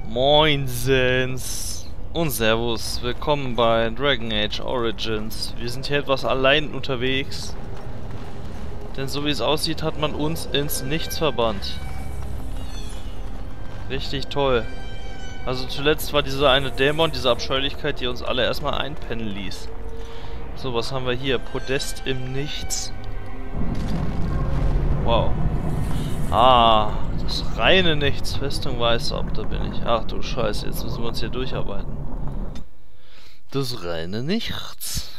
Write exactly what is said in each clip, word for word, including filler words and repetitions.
Moinsens und Servus, willkommen bei Dragon Age Origins. Wir sind hier etwas allein unterwegs, denn so wie es aussieht, hat man uns ins Nichts verbannt. Richtig toll. Also zuletzt war dieser eine Dämon, diese Abscheulichkeit, die uns alle erstmal einpennen ließ. So, was haben wir hier? Podest im Nichts. Wow. Ah, das reine Nichts. Festung Weißhaupt, da bin ich. Ach du Scheiße, jetzt müssen wir uns hier durcharbeiten. Das reine Nichts.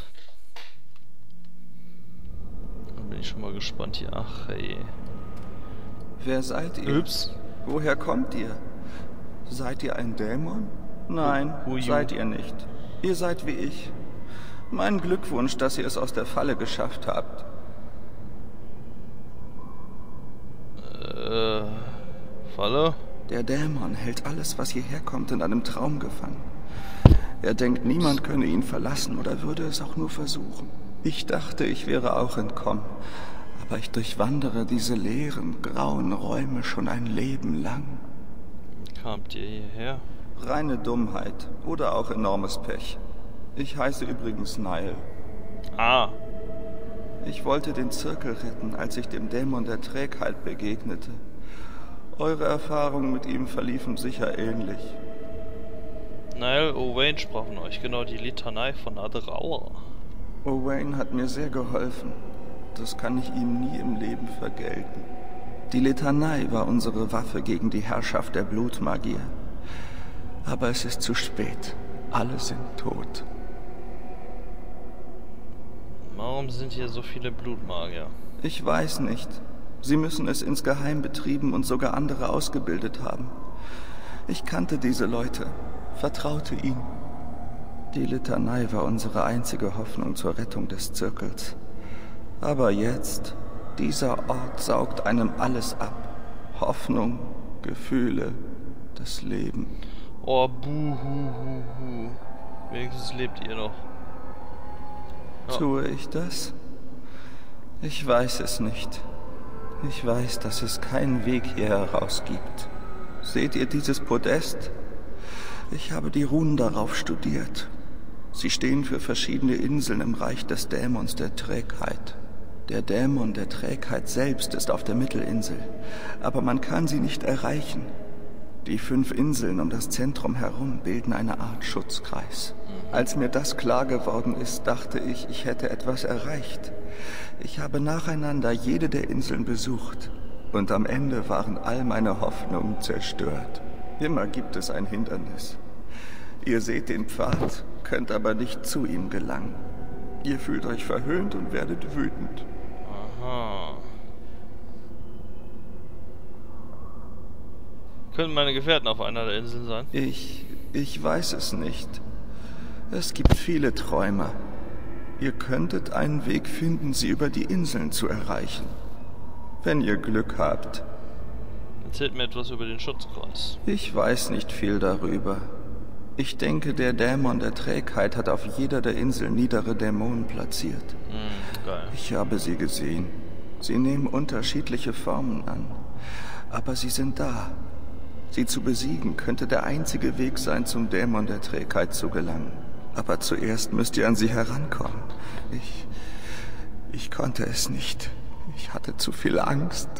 Da bin ich schon mal gespannt hier. Ach hey. Wer seid ihr? Ups. Woher kommt ihr? Seid ihr ein Dämon? Nein, Who, who seid ihr nicht. Ihr seid wie ich. Mein Glückwunsch, dass ihr es aus der Falle geschafft habt. Äh, Falle? Der Dämon hält alles, was hierher kommt, in einem Traum gefangen. Er denkt, niemand könne ihn verlassen oder würde es auch nur versuchen. Ich dachte, ich wäre auch entkommen. Aber ich durchwandere diese leeren, grauen Räume schon ein Leben lang. Wie kamt ihr hierher? Reine Dummheit oder auch enormes Pech. Ich heiße übrigens Nile. Ah. Ich wollte den Zirkel retten, als ich dem Dämon der Trägheit begegnete. Eure Erfahrungen mit ihm verliefen sicher ähnlich. Nile Owain sprach von euch, genau, die Litanei von Adraur. Owain hat mir sehr geholfen. Das kann ich ihm nie im Leben vergelten. Die Litanei war unsere Waffe gegen die Herrschaft der Blutmagier. Aber es ist zu spät. Alle sind tot. Warum sind hier so viele Blutmagier? Ich weiß nicht. Sie müssen es insgeheim betrieben und sogar andere ausgebildet haben. Ich kannte diese Leute, vertraute ihnen. Die Litanei war unsere einzige Hoffnung zur Rettung des Zirkels. Aber jetzt, dieser Ort saugt einem alles ab. Hoffnung, Gefühle, das Leben. Oh, buhuhuhu. Wenigstens lebt ihr noch. Ja. Tue ich das? Ich weiß es nicht. Ich weiß, dass es keinen Weg hier heraus gibt. Seht ihr dieses Podest? Ich habe die Runen darauf studiert. Sie stehen für verschiedene Inseln im Reich des Dämons der Trägheit. Der Dämon der Trägheit selbst ist auf der Mittelinsel, aber man kann sie nicht erreichen. Die fünf Inseln um das Zentrum herum bilden eine Art Schutzkreis. Als mir das klar geworden ist, dachte ich, ich hätte etwas erreicht. Ich habe nacheinander jede der Inseln besucht und am Ende waren all meine Hoffnungen zerstört. Immer gibt es ein Hindernis. Ihr seht den Pfad, könnt aber nicht zu ihm gelangen. Ihr fühlt euch verhöhnt und werdet wütend. Aha. Können meine Gefährten auf einer der Inseln sein? Ich... ich weiß es nicht. Es gibt viele Träumer. Ihr könntet einen Weg finden, sie über die Inseln zu erreichen. Wenn ihr Glück habt. Erzählt mir etwas über den Schutzkreis. Ich weiß nicht viel darüber. Ich denke, der Dämon der Trägheit hat auf jeder der Inseln niedere Dämonen platziert. Mm, geil. Ich habe sie gesehen. Sie nehmen unterschiedliche Formen an. Aber sie sind da. Sie zu besiegen könnte der einzige Weg sein, zum Dämon der Trägheit zu gelangen. Aber zuerst müsst ihr an sie herankommen. Ich... ich konnte es nicht. Ich hatte zu viel Angst.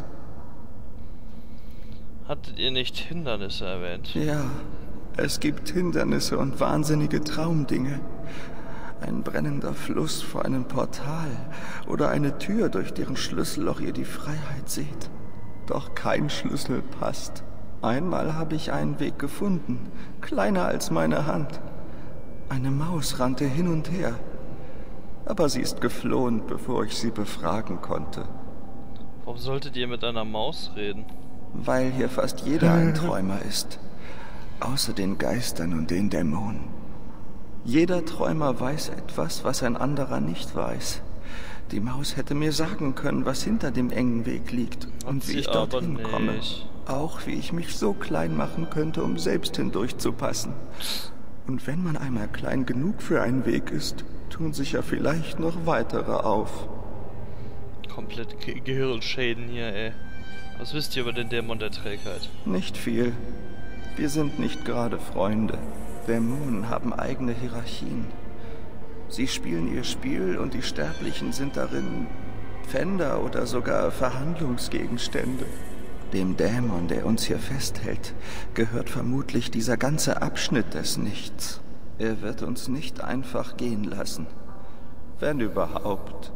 Hattet ihr nicht Hindernisse erwähnt? Ja, es gibt Hindernisse und wahnsinnige Traumdinge. Ein brennender Fluss vor einem Portal oder eine Tür, durch deren Schlüsselloch ihr die Freiheit seht. Doch kein Schlüssel passt. Einmal habe ich einen Weg gefunden, kleiner als meine Hand. Eine Maus rannte hin und her, aber sie ist geflohen, bevor ich sie befragen konnte. Warum solltet ihr mit einer Maus reden? Weil hier fast jeder ein Träumer ist, außer den Geistern und den Dämonen. Jeder Träumer weiß etwas, was ein anderer nicht weiß. Die Maus hätte mir sagen können, was hinter dem engen Weg liegt und wie ich dorthin komme. Auch wie ich mich so klein machen könnte, um selbst hindurchzupassen. Und wenn man einmal klein genug für einen Weg ist, tun sich ja vielleicht noch weitere auf. Komplett Ge Gehirnschäden hier, ey. Was wisst ihr über den Dämon der Trägheit? Nicht viel. Wir sind nicht gerade Freunde. Dämonen haben eigene Hierarchien. Sie spielen ihr Spiel und die Sterblichen sind darin Pfänder oder sogar Verhandlungsgegenstände. Dem Dämon, der uns hier festhält, gehört vermutlich dieser ganze Abschnitt des Nichts. Er wird uns nicht einfach gehen lassen. Wenn überhaupt.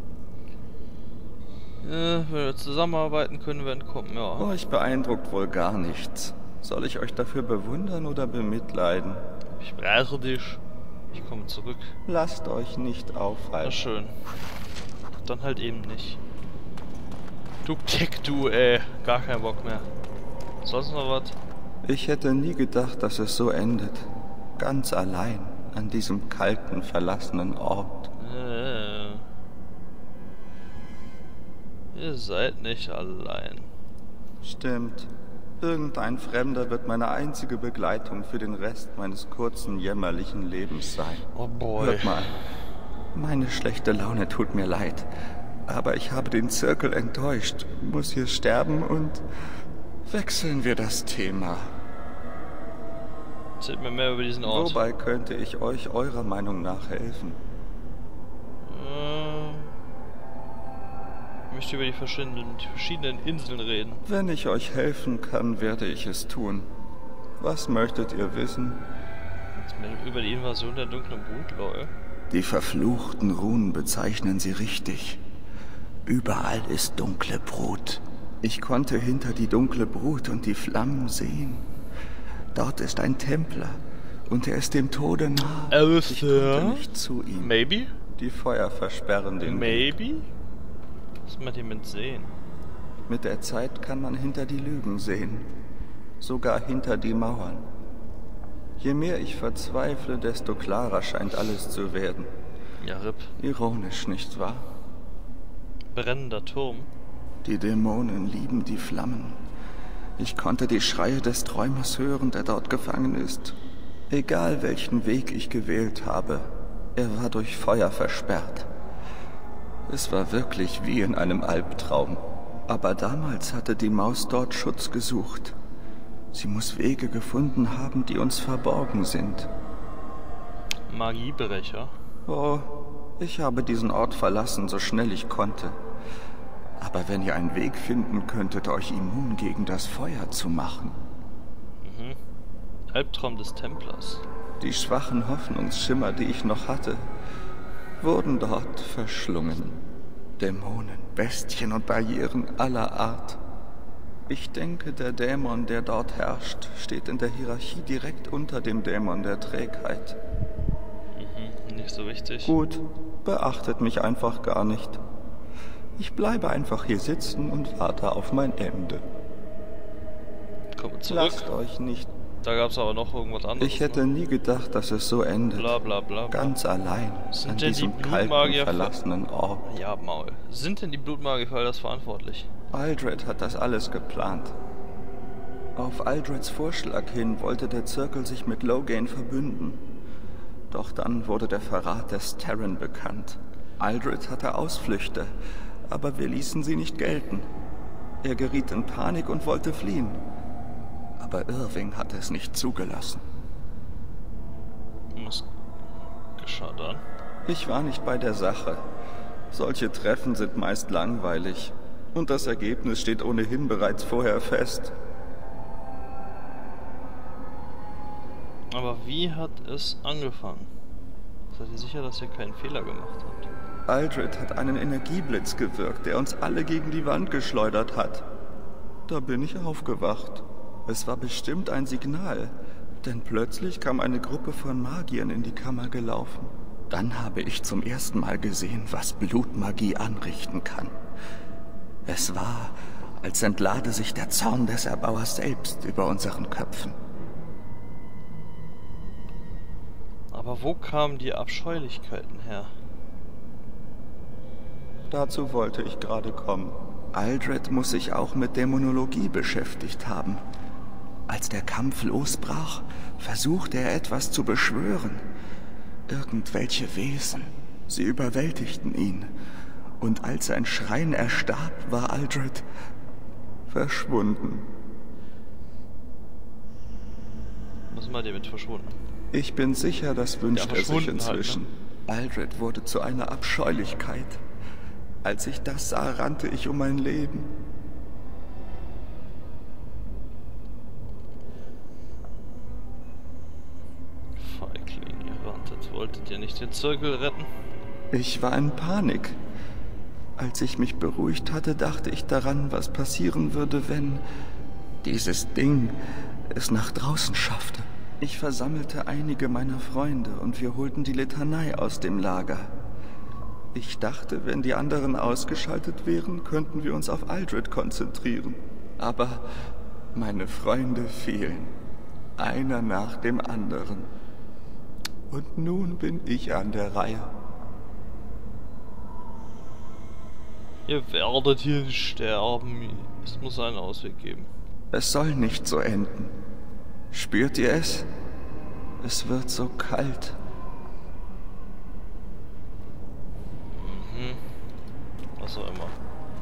Ja, wenn wir zusammenarbeiten können, wir entkommen, ja. Euch beeindruckt wohl gar nichts. Soll ich euch dafür bewundern oder bemitleiden? Ich brauche dich. Ich komme zurück. Lasst euch nicht aufhalten. Na schön. Dann halt eben nicht. Du Keck, du, ey. Gar keinen Bock mehr. Sonst noch was? Ich hätte nie gedacht, dass es so endet. Ganz allein an diesem kalten, verlassenen Ort. Äh. Ihr seid nicht allein. Stimmt. Irgendein Fremder wird meine einzige Begleitung für den Rest meines kurzen, jämmerlichen Lebens sein. Oh boy. Hört mal, meine schlechte Laune tut mir leid. Aber ich habe den Zirkel enttäuscht, muss hier sterben und wechseln wir das Thema. Erzählt mir mehr über diesen Ort. Wobei könnte ich euch eurer Meinung nach helfen? Äh, ich möchte über die verschiedenen, die verschiedenen Inseln reden. Wenn ich euch helfen kann, werde ich es tun. Was möchtet ihr wissen? Über die Invasion der dunklen Brut, lol. Die verfluchten Runen bezeichnen sie richtig. Überall ist dunkle Brut. Ich konnte hinter die dunkle Brut und die Flammen sehen. Dort ist ein Templer und er ist dem Tode nah. Alistair? Ich konnte nicht zu ihm. Maybe? Die Feuer versperren den Maybe? Weg. Was man hiermit sehen? Mit der Zeit kann man hinter die Lügen sehen. Sogar hinter die Mauern. Je mehr ich verzweifle, desto klarer scheint alles zu werden. Ja, R I P. Ironisch, nicht wahr? Brennender Turm. Die Dämonen lieben die Flammen. Ich konnte die Schreie des Träumers hören, der dort gefangen ist. Egal welchen Weg ich gewählt habe, er war durch Feuer versperrt. Es war wirklich wie in einem Albtraum. Aber damals hatte die Maus dort Schutz gesucht. Sie muss Wege gefunden haben, die uns verborgen sind. Magiebrecher. Oh, ich habe diesen Ort verlassen, so schnell ich konnte. Aber wenn ihr einen Weg finden könntet, euch immun gegen das Feuer zu machen. Mhm. Albtraum des Templers. Die schwachen Hoffnungsschimmer, die ich noch hatte, wurden dort verschlungen. Dämonen, Bestien und Barrieren aller Art. Ich denke, der Dämon, der dort herrscht, steht in der Hierarchie direkt unter dem Dämon der Trägheit. Mhm, nicht so wichtig. Gut, beachtet mich einfach gar nicht. Ich bleibe einfach hier sitzen und warte auf mein Ende. Kommt zurück. Lasst euch nicht. Da gab es aber noch irgendwas anderes. Ich hätte nie gedacht, dass es so endet. Bla bla bla. bla. Ganz allein Sind an denn diesem die kalten, Blutmagier verlassenen Ort. Ja, Maul. Sind denn die Blutmagier für all das verantwortlich? Aldred hat das alles geplant. Auf Aldreds Vorschlag hin wollte der Zirkel sich mit Loghain verbünden. Doch dann wurde der Verrat des Terran bekannt. Aldred hatte Ausflüchte, aber wir ließen sie nicht gelten. Er geriet in Panik und wollte fliehen. Aber Irving hatte es nicht zugelassen. Was geschah dann? Ich war nicht bei der Sache. Solche Treffen sind meist langweilig. Und das Ergebnis steht ohnehin bereits vorher fest. Aber wie hat es angefangen? Seid ihr sicher, dass ihr keinen Fehler gemacht habt? Aldred hat einen Energieblitz gewirkt, der uns alle gegen die Wand geschleudert hat. Da bin ich aufgewacht. Es war bestimmt ein Signal, denn plötzlich kam eine Gruppe von Magiern in die Kammer gelaufen. Dann habe ich zum ersten Mal gesehen, was Blutmagie anrichten kann. Es war, als entlade sich der Zorn des Erbauers selbst über unseren Köpfen. Aber wo kamen die Abscheulichkeiten her? Dazu wollte ich gerade kommen. Aldred muss sich auch mit Dämonologie beschäftigt haben. Als der Kampf losbrach, versuchte er etwas zu beschwören. Irgendwelche Wesen. Sie überwältigten ihn. Und als sein Schrein erstarb, war Aldred verschwunden. ist mal der mit verschwunden. Ich bin sicher, das wünscht Ja, er sich inzwischen. Halt, ne? Aldred wurde zu einer Abscheulichkeit. Als ich das sah, rannte ich um mein Leben. Feigling, ihr ranntet. Wolltet ihr nicht den Zirkel retten? Ich war in Panik. Als ich mich beruhigt hatte, dachte ich daran, was passieren würde, wenn dieses Ding es nach draußen schaffte. Ich versammelte einige meiner Freunde und wir holten die Litanei aus dem Lager. Ich dachte, wenn die anderen ausgeschaltet wären, könnten wir uns auf Aldred konzentrieren. Aber meine Freunde fehlen. Einer nach dem anderen. Und nun bin ich an der Reihe. Ihr werdet hier sterben. Es muss einen Ausweg geben. Es soll nicht so enden. Spürt ihr es? Es wird so kalt. Mhm. Was auch immer.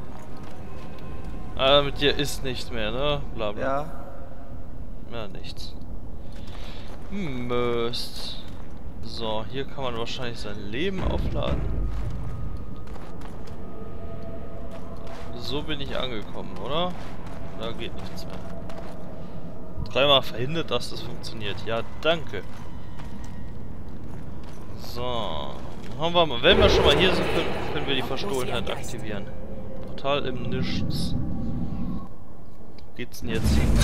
Ah, mit dir ist nicht mehr, ne? Blabla. Ja. Ja, nichts. Mist. So, hier kann man wahrscheinlich sein Leben aufladen. So bin ich angekommen, oder? Da geht nichts mehr. Dreimal verhindert, dass das funktioniert. Ja, danke. So. Haben wir mal. Wenn wir schon mal hier sind, können, können wir die Verstohlenheit aktivieren. Total im Nichts. Wo geht's denn jetzt hin?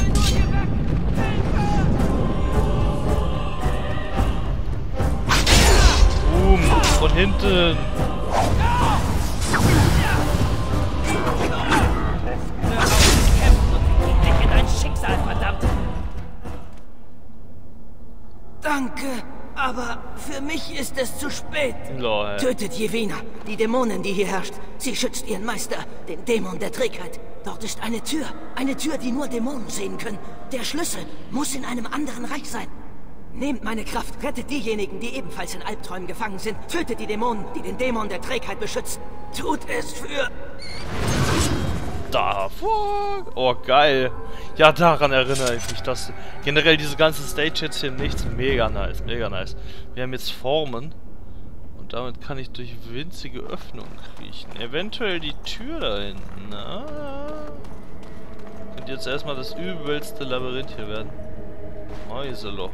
Boom! Von hinten! Danke, aber für mich ist es zu spät. Lol. Tötet Yevina, die Dämonin, die hier herrscht. Sie schützt ihren Meister, den Dämon der Trägheit. Dort ist eine Tür, eine Tür, die nur Dämonen sehen können. Der Schlüssel muss in einem anderen Reich sein. Nehmt meine Kraft, rettet diejenigen, die ebenfalls in Albträumen gefangen sind. Tötet die Dämonen, die den Dämon der Trägheit beschützen. Tut es für... Da, fuck. Oh, geil. Ja, daran erinnere ich mich. Dass generell diese ganze Stage jetzt hier nichts. Mega nice, mega nice. Wir haben jetzt Formen. Und damit kann ich durch winzige Öffnungen kriechen. Eventuell die Tür da hinten. Na. Könnte jetzt erstmal das übelste Labyrinth hier werden. Mäuseloch.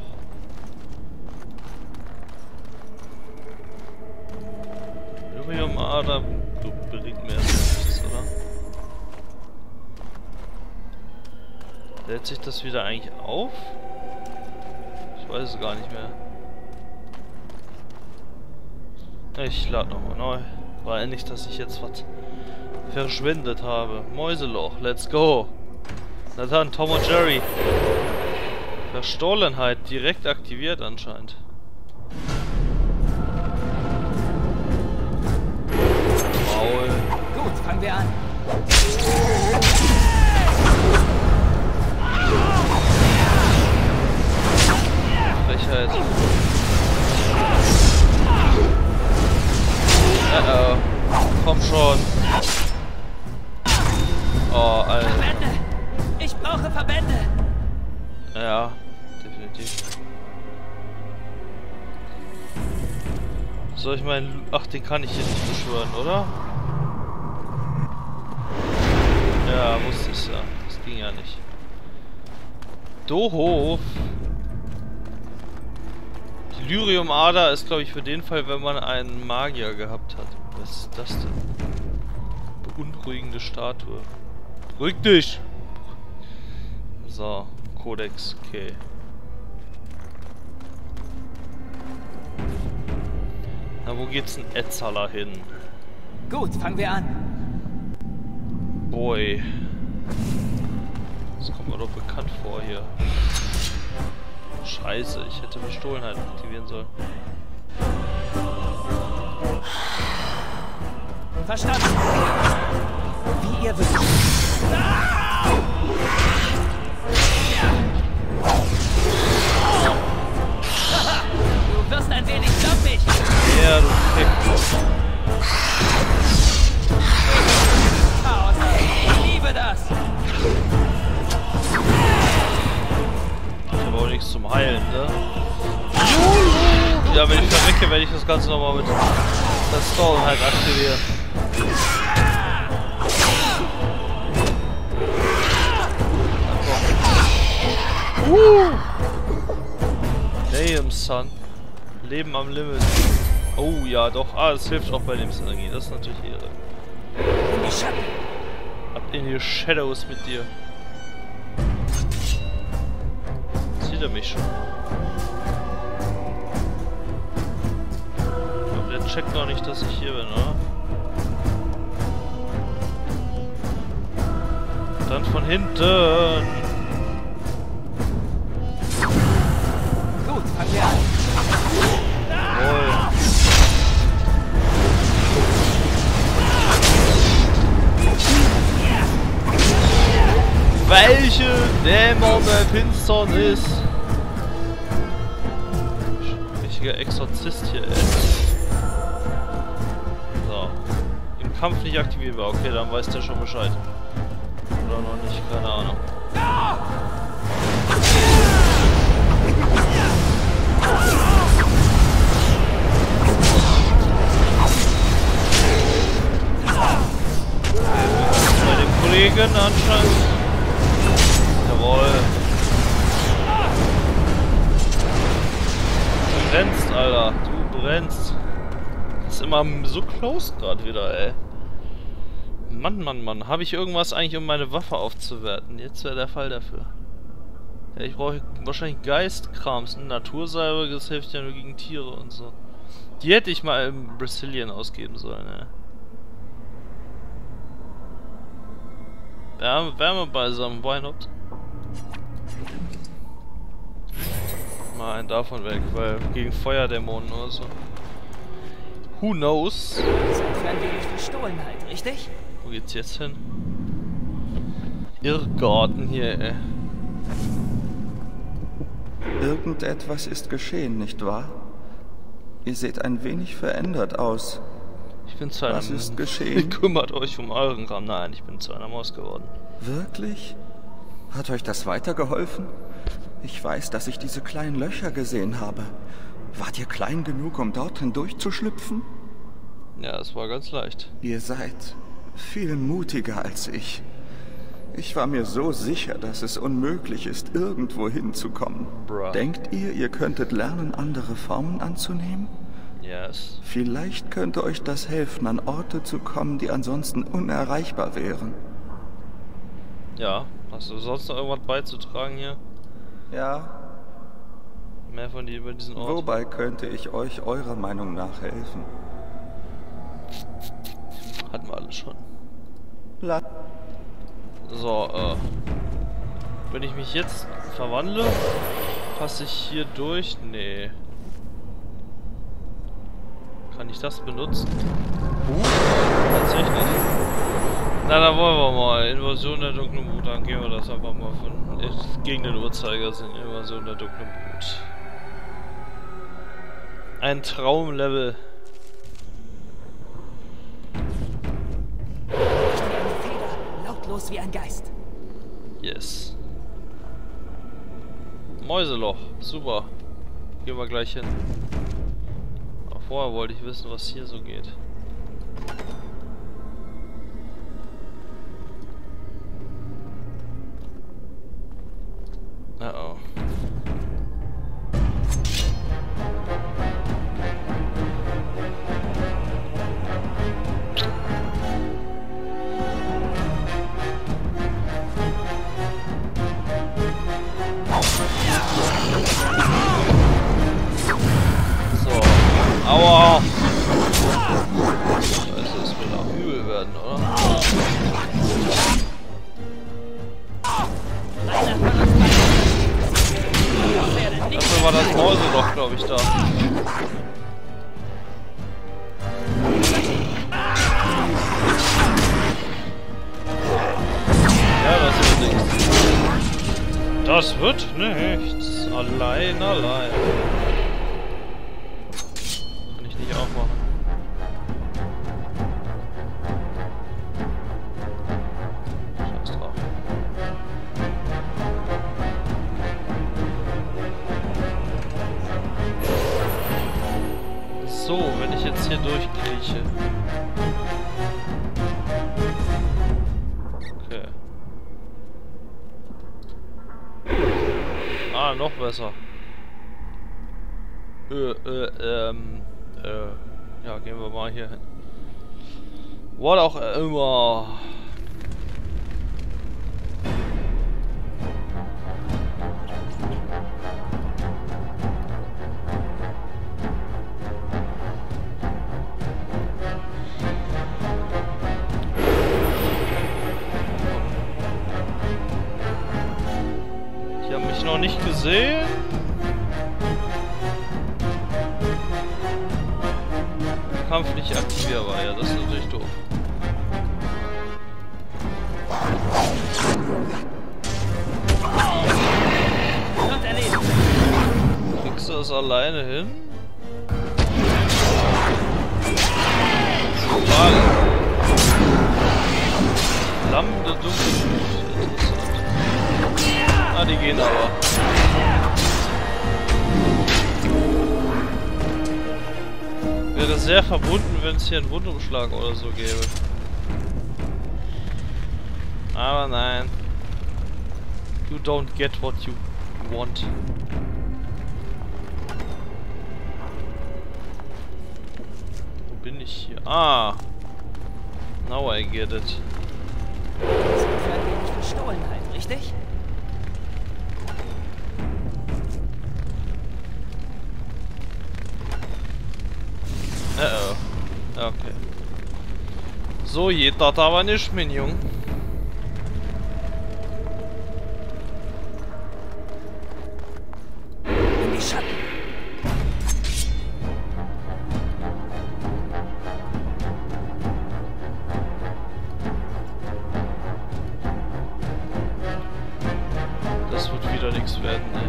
Lyrium Ader. Du bringt mir erst nichts, oder? Lädt sich das wieder eigentlich auf? Ich weiß es gar nicht mehr. Ich lade nochmal neu. War ja nicht, dass ich jetzt was verschwendet habe. Mäuseloch, let's go. Na dann, Tom und Jerry. Verstohlenheit direkt aktiviert anscheinend. Maul. Gut, fangen wir an. Frechheit. Uh oh. Komm schon. Oh, Alter. Verbände! Ich brauche Verbände! Ja, definitiv. Soll ich meinen... Ach, den kann ich hier nicht beschwören, oder? Ja, wusste ich ja. Das ging ja nicht. Doof. Die Lyrium Ader ist, glaube ich, für den Fall, wenn man einen Magier gehabt hat. Was ist das denn? Beunruhigende Statue. Beruhig dich! So, Kodex, okay. Na, wo geht's denn Etzala hin? Gut, fangen wir an. Boy. Das kommt mir doch bekannt vor hier. Scheiße, ich hätte Verstohlenheit aktivieren sollen. Verstanden. Wie ihr wisst. Du wirst ein wenig jumpig. Ja, du Fick. Chaos. Ich liebe das. Ich habe auch noch nichts zum Heilen, ne? Ja, wenn ich verrecke, werde ich das Ganze nochmal mit der Storm halt aktivieren. Uh. Damn, son. Leben am Limit. Oh ja, doch. Ah, das hilft auch bei Lebensenergie. Das ist natürlich Ehre. Ab in die Shadows mit dir. Sieht er mich schon? Ich glaube, der checkt noch nicht, dass ich hier bin, oder? Dann von hinten. Gut, fangen wir an. Jawohl. Welche Dämon der Finsternis? Richtiger Exorzist hier, ey. So. Im Kampf nicht aktivierbar. Okay, dann weiß der schon Bescheid. Oder noch nicht, keine Ahnung. Bei dem Kollegen anscheinend. Jawohl. Du brennst, Alter. Du brennst. Das ist immer so close gerade wieder, ey. Mann, Mann, Mann. Habe ich irgendwas eigentlich, um meine Waffe aufzuwerten? Jetzt wäre der Fall dafür. Ja, ich brauche wahrscheinlich Geistkrams. Natursalbe, das hilft ja nur gegen Tiere und so. Die hätte ich mal im Brazilian ausgeben sollen, ey. Wärme, Wärmebalsam, why not? Mal einen davon weg, weil gegen Feuerdämonen oder so. Who knows? Das entfernt wir durch die Stohlenheit, richtig? Wo geht's jetzt hin? Irrgarten hier, ey. Irgendetwas ist geschehen, nicht wahr? Ihr seht ein wenig verändert aus. Ich bin zu einer... Was ist geschehen? Kümmert euch um euren Kram. Nein, ich bin zu einer Maus geworden. Wirklich? Hat euch das weitergeholfen? Ich weiß, dass ich diese kleinen Löcher gesehen habe. Wart ihr klein genug, um dort hindurchzuschlüpfen? Ja, es war ganz leicht. Ihr seid viel mutiger als ich. Ich war mir so sicher, dass es unmöglich ist, irgendwo hinzukommen. Bruh. Denkt ihr, ihr könntet lernen, andere Formen anzunehmen? Yes. Vielleicht könnte euch das helfen, an Orte zu kommen, die ansonsten unerreichbar wären. Ja, hast du sonst noch irgendwas beizutragen hier? Ja. Mehr von dir über diesen Ort? Wobei könnte ich euch eurer Meinung nach helfen? Hatten wir alles schon. La So, äh. Wenn ich mich jetzt verwandle, passe ich hier durch? Nee. Kann ich das benutzen? Uh, tatsächlich. Na, dann wollen wir mal. Invasion der dunklen Brut. Dann gehen wir das einfach mal von äh, gegen den Uhrzeigersinn. Invasion der dunklen Brut. Ein Traumlevel. Lautlos wie ein Geist. Yes. Mäuseloch. Super. Gehen wir gleich hin. Aber vorher wollte ich wissen, was hier so geht. Uh oh. So. Aua! Scheiße, das wird auch übel werden, oder? Dafür war das Mäuseloch, glaube ich, da. Ja, das wird nichts. Das wird nichts. Allein, allein. Kann ich nicht aufmachen. Scheiß drauf. So, wenn ich jetzt hier durchkrieche. Okay. Ah, noch besser. Äh, äh, ähm, äh, ja, gehen wir mal hier hin. Was auch immer. Die haben mich noch nicht gesehen. Kampf nicht aktivierbar, ja, das ist natürlich doof. Kriegst du das alleine hin? Frage. Flammende dunkle Blut. Interessant. Ah, die gehen aber. Wäre sehr verbunden, wenn es hier einen Wundumschlag oder so gäbe. Aber nein. You don't get what you want. Wo bin ich hier? Ah! Now I get it. Das ist für ein wenig Verstohlenheit, richtig? Uh oh. Okay. So geht das aber nicht, mein Jung. In die Schatten. Das wird wieder nichts werden, ey.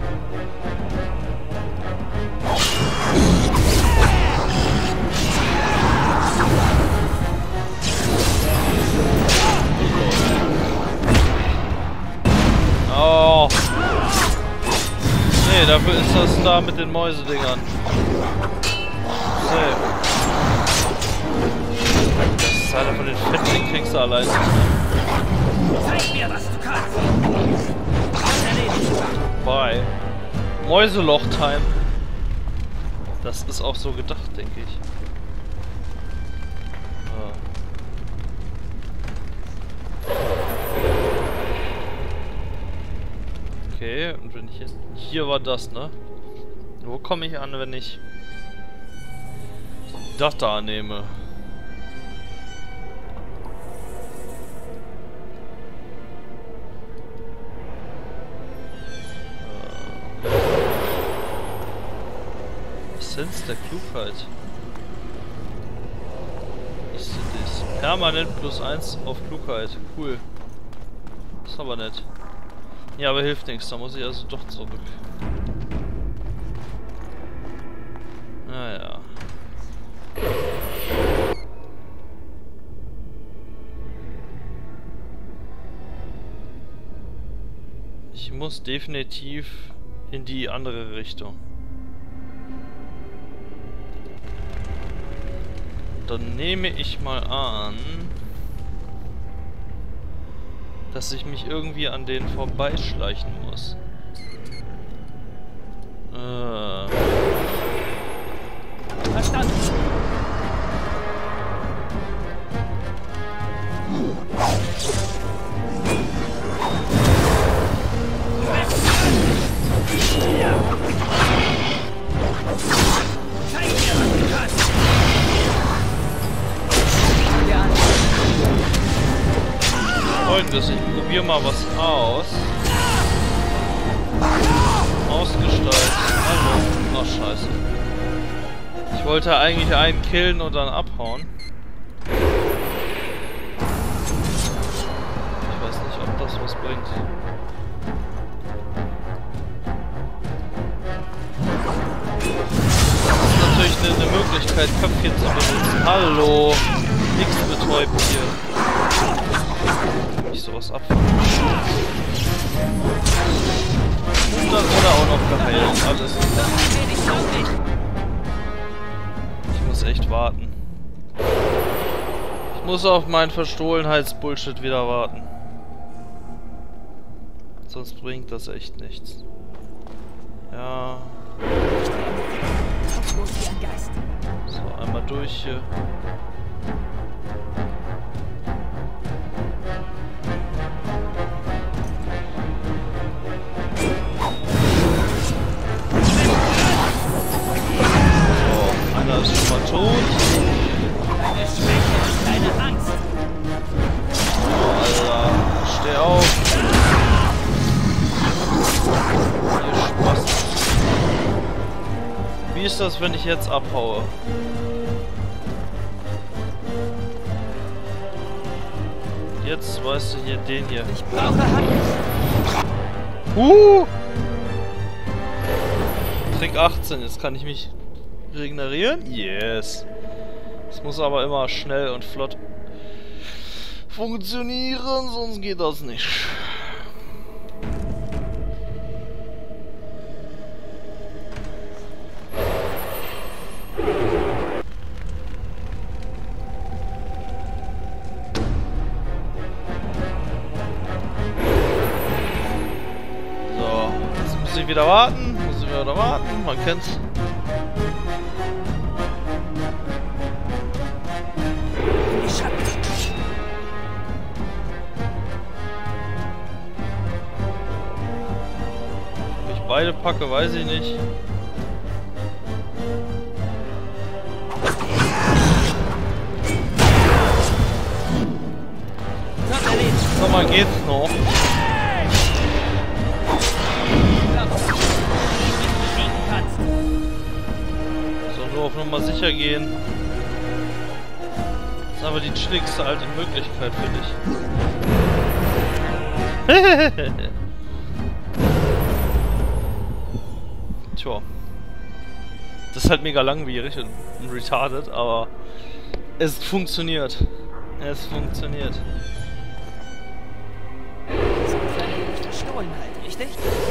Oh. Nee, dafür ist das da mit den Mäusedingern. Safe. Das ist einer von den Fettling kriegst du allein. Zeig mir, was du kannst. Bye. Mäuseloch-Time. Das ist auch so gedacht, denke ich. Okay, und wenn ich jetzt... Hier war das, ne? Wo komme ich an, wenn ich das da nehme? Essenz der Klugheit. Ist das permanent plus eins auf Klugheit. Cool. Ist aber nett. Ja, aber hilft nichts, da muss ich also doch zurück. Naja. Ich muss definitiv in die andere Richtung. Dann nehme ich mal an, dass ich mich irgendwie an denen vorbeischleichen muss. Äh. Verstanden. Zeig mir, was du kannst. Ja. Folgendes, ich probiere mal was aus. Ausgestalten. Hallo. Ach, scheiße. Ich wollte eigentlich einen killen und dann abhauen. Ich weiß nicht, ob das was bringt. Das ist natürlich eine, eine Möglichkeit, Köpfchen zu benutzen. Hallo. Nichts betäubt hier. Ich sowas abfangen. Und dann wurde auch noch geheilt. Alles klar. muss echt warten. Ich muss auf meinen Verstohlenheitsbullshit wieder warten. Sonst bringt das echt nichts. Ja. So, einmal durch hier. So, einer ist schon mal tot. Deine Schwäche ist deine Angst. So, Alter, steh auf. Hier Spaß. Wie ist das, wenn ich jetzt abhaue? Jetzt weißt du hier den hier. Ich brauche Hand. Uh! Trick achtzehn, jetzt kann ich mich regenerieren? Yes. Es muss aber immer schnell und flott funktionieren, sonst geht das nicht. Wieder warten, muss ich wieder warten, man kennt's. Ob ich beide packe, weiß ich nicht. Sag mal, geht's noch? Auf Nummer sicher gehen. Das ist aber die chilligste alte Möglichkeit für dich. Tja. Das ist halt mega langwierig und retarded, aber es funktioniert. Es funktioniert. Das ist eine Verstohlenheit, richtig?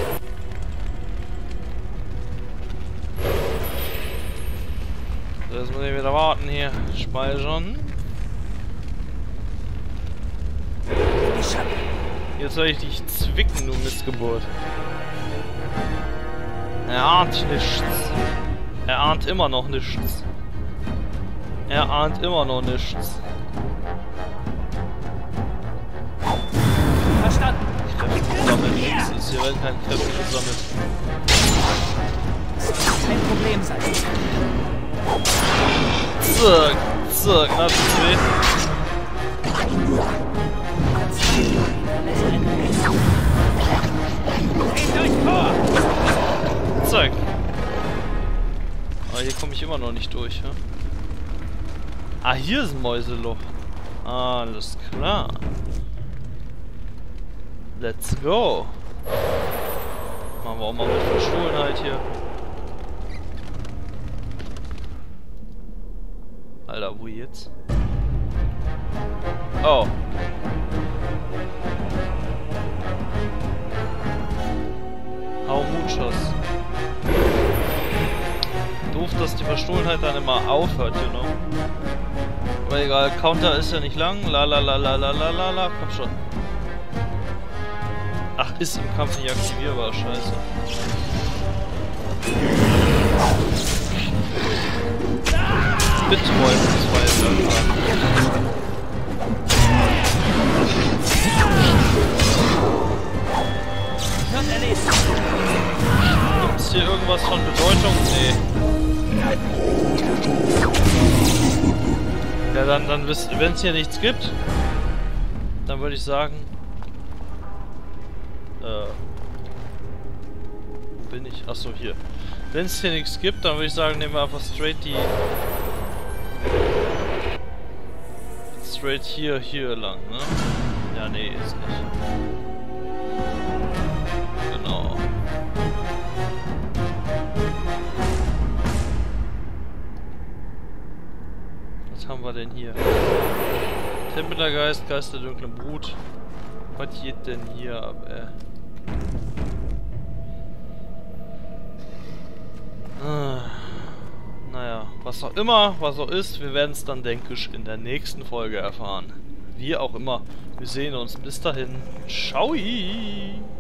Jetzt muss ich wieder warten hier. Speichern. Jetzt soll ich dich zwicken, du Missgeburt. Er ahnt nichts. Er ahnt immer noch nichts. Er ahnt immer noch nichts. Verstanden. Kräfte gesammelt. Es ist hier werden keine Kräfte gesammelt. Das soll kein Problem sein. Zack, zack, na, tut's weh. Zack. Aber hier komme ich immer noch nicht durch, ja? Ah, hier ist ein Mäuseloch. Alles klar. Let's go. Machen wir auch mal mit Verstohlenheit hier. Alter, wo jetzt? Oh. How muchos? Doof, dass die Verstohlenheit dann immer aufhört, you know. Aber egal, Counter ist ja nicht lang. La la la la la la la la. Komm schon. Ach, ist im Kampf nicht aktivierbar, scheiße. Biträumen, das war jetzt irgendwann. Gibt's hier irgendwas von Bedeutung? Nee. Ja, dann, dann wenn es hier nichts gibt, dann würde ich sagen, äh, wo bin ich? Achso, hier. Wenn es hier nichts gibt, dann würde ich sagen, nehmen wir einfach straight die straight hier, hier lang, ne? Ja, nee, ist nicht. Genau. Was haben wir denn hier? Tempel der Geist, Geist der dunklen Brut. Was geht denn hier ab, ey? Ah, naja, Was auch immer, was auch ist, wir werden es dann, denke ich, in der nächsten Folge erfahren. Wie auch immer. Wir sehen uns. Bis dahin. Ciao!